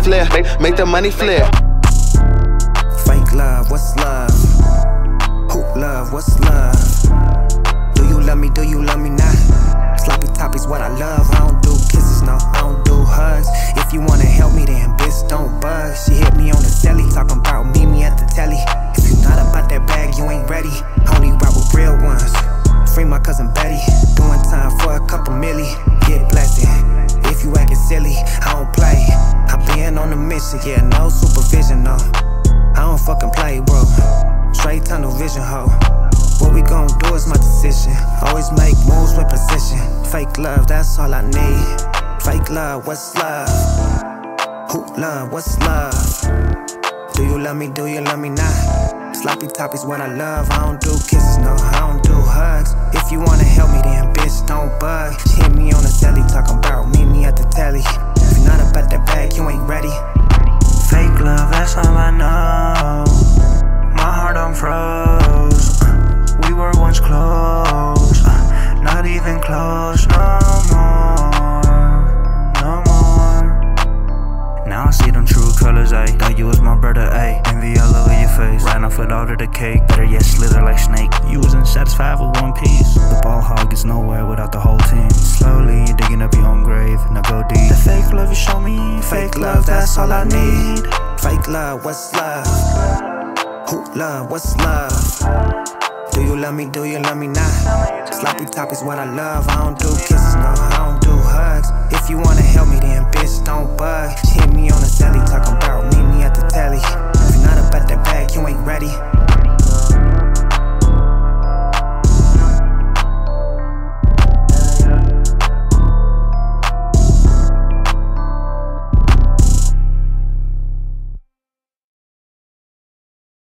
flare, make the money flare. Fake love, what's love? Who love, what's love? Do you love me, do you love me not? Sloppy topics what I love, I don't do kisses, no, I don't do hugs. If you wanna help me then bitch don't bug. She hit me on the celly, talking about meet me at the telly. If you not about that bag, you ain't ready. Only ride with real ones. Free my cousin Betty, doing time for a couple milli. Get blasted, if you acting silly, I don't play. I been on a mission, yeah, no supervision, no. I don't fucking play, bro. Straight tunnel vision, ho. What we gon' do is my decision. Always make moves with precision. Fake love, that's all I need. Fake love, what's love? Who love, what's love? Do you love me, do you love me not? Sloppy topics what I love. I don't do kisses, no, I don't do hugs. If you wanna help me then bitch don't bug. She hit me on the celly, talking about meet me at the telly. If you're not about that bag, you ain't ready. Fake love, that's all I know. My heart on froze. We were once close, not even close no more, no more. Now I see them true colors, ayy. Thought you was my brother, ayy. Envy all over your face. Ran off with all of the cake. Better yet, slither like snake. You wasn't satisfied with one piece. The ball hog is nowhere without the whole team. Slowly you're digging up your own grave. Now go deep. The fake love you show me. Fake love, that's all I need. Fake love, what's love? Who love, what's love? Do you love me, do you love me not? Sloppy topics what I love. I don't do kisses, no, I don't do hugs. If you wanna help me then bitch don't bug. She hit me on the celly, talking about meet me at the telly. If you're not about that bag, you ain't ready.